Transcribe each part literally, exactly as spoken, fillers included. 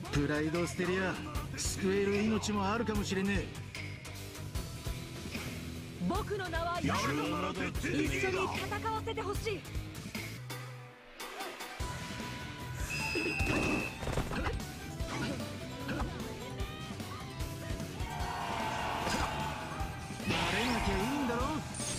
プライドを捨てりゃ救える命もあるかもしれねえ。 僕の名はヤマト。一緒に戦わせてほしい。 慣れなきゃいいんだろ。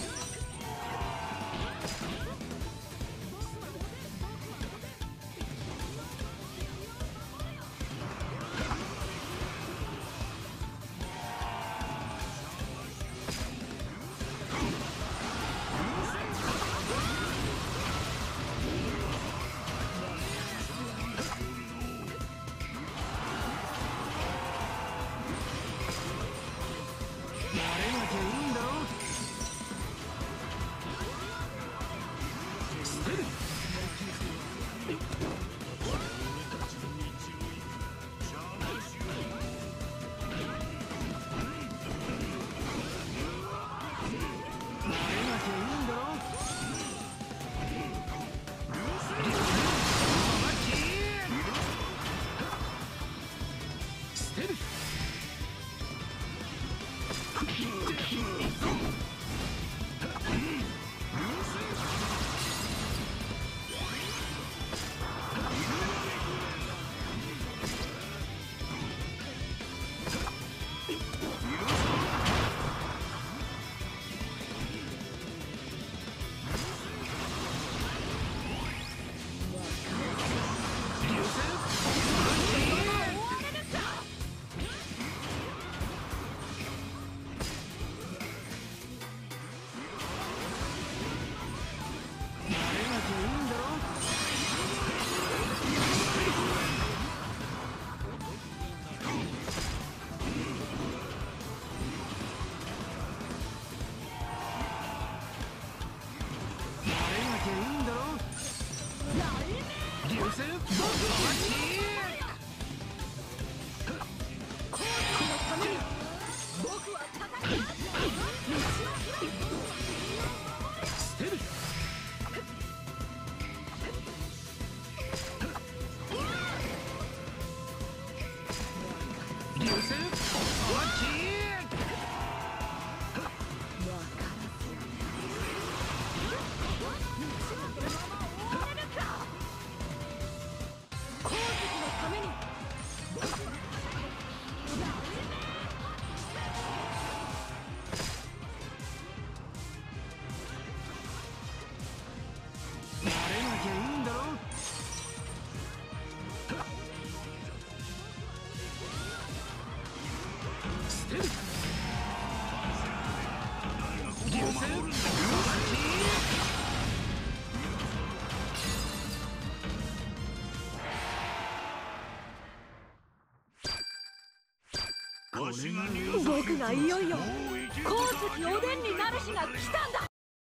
僕がいよいよ光月おでんになる日が来たんだ。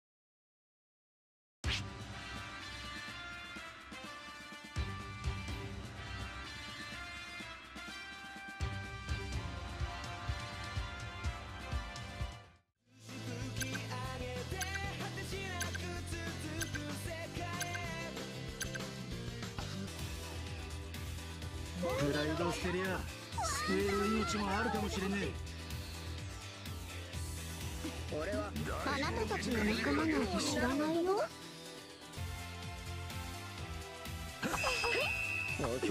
プライドを捨てりゃ救える命もあるかもしれねえ。 俺はあなたたちの仲間なんて知らないよ。オッケー。慣れなきゃいい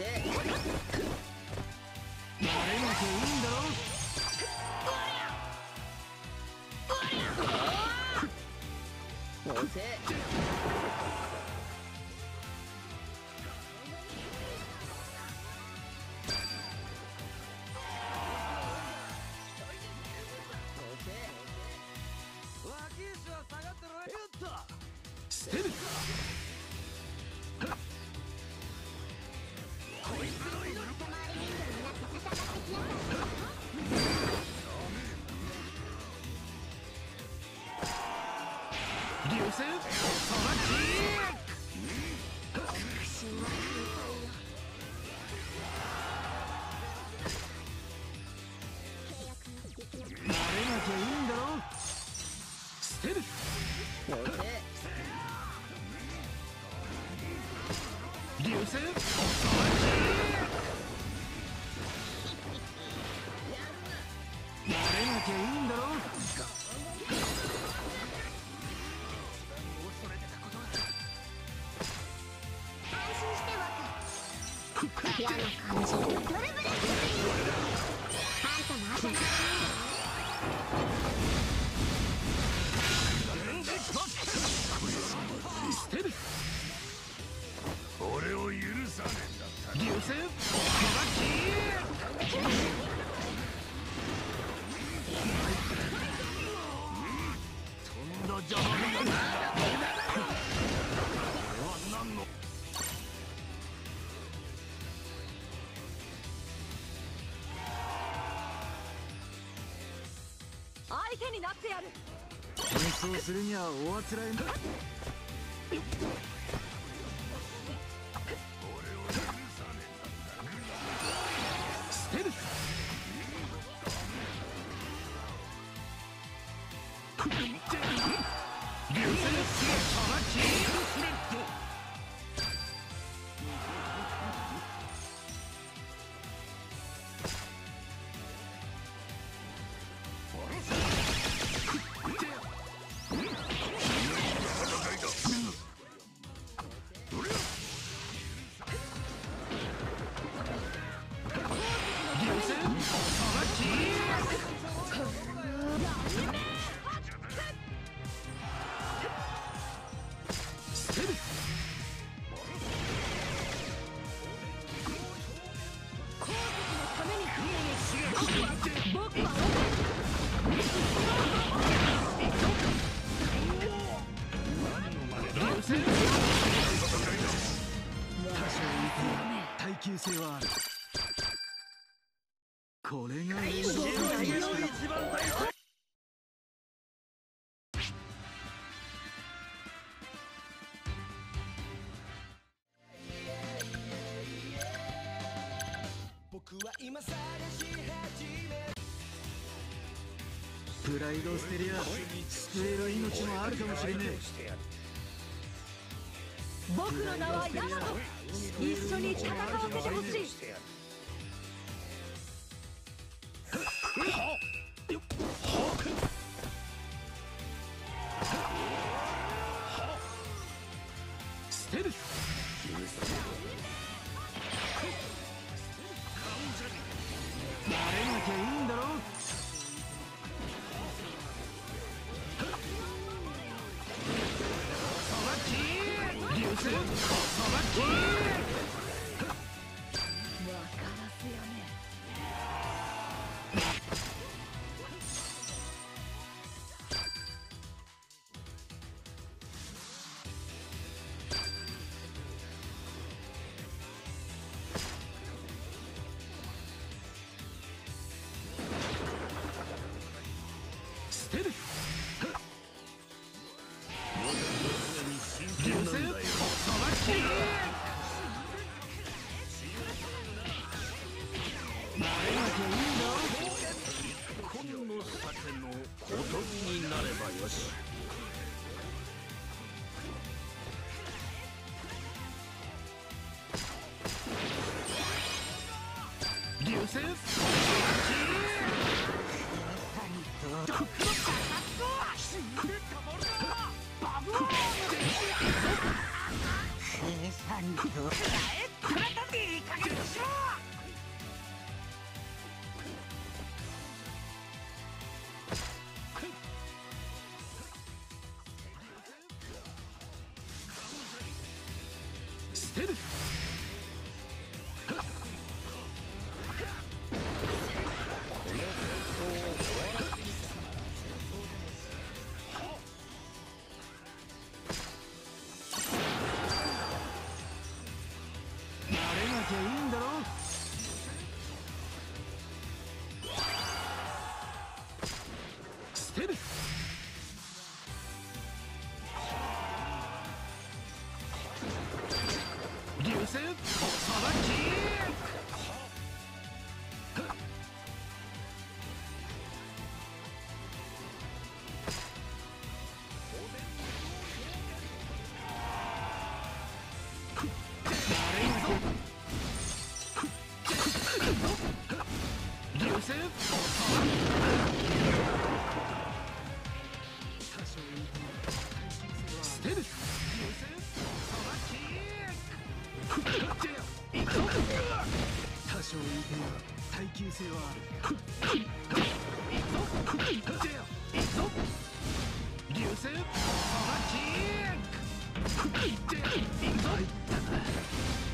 んだろ。 オッケー。 捨てる。流星慣れなきゃいいんだろ。捨てる。流星きゃいいんだろ。 安心して僕嫌な感じドルブレックスあんたの後だ。 捨てる。俺を許さねえんだった。流星とんだ邪魔だ。 相手になってやる。 戦争するにはおあつらえな。捨てる。流星耐久性はある。これが一番大事。プライドを捨てりゃ救える命もあるかもしれねえ。 僕の名はヤマト。一緒に戦わせてほしい。 捨てる。慣れなきゃいいんだろ。流星さばき。 わからせやね。 捨てる。流星さばき。慣れなきゃいいんだ。今の盾のほとりになればよし。流星さばき。捨てる。慣れなきゃいいんだろ。捨てる。流星さばき。流星さばき。 多少異変は耐久性はある。 流星ソラキック入ったな。